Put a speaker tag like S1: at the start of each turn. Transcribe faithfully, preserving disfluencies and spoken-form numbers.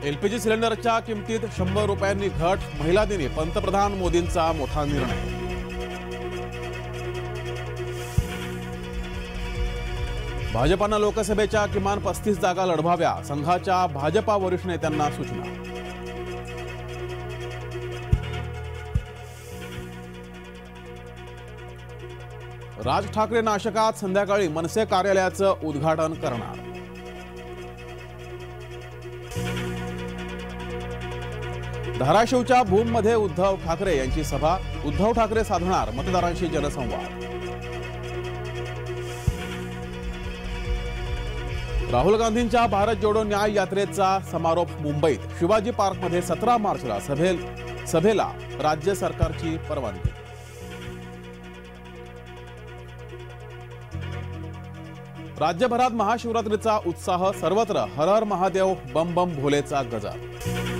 S1: LPG सिलेंडरच्या किमतीत शंभर रुपयांनी घट, महिला दिनी पंतप्रधान मोदींचा मोठा निर्णय. भाजपानं लोकसभेच्या किमान पस्तीस जागा लढवाव्या, संघाच्या भाजपा वरिष्ठ नेत्यांना सूचना. राज ठाकरे नाशकात संध्याकाळी मनसे कार्यालयाचं उद्घाटन करणार. धाराशिवच्या भूममध्ये उद्धव ठाकरे यांची सभा, उद्धव ठाकरे साधणार मतदारांशी जनसंवाद. राहुल गांधींच्या भारत जोडो न्याय यात्रेचा समारोप मुंबईत. शिवाजी पार्कमध्ये सतरा मार्चला सभेल सभेला राज्य सरकारची परवानगी. राज्यभरात महाशिवरात्रीचा उत्साह, सर्वत्र हर हर महादेव बम बम भोलेचा गजर.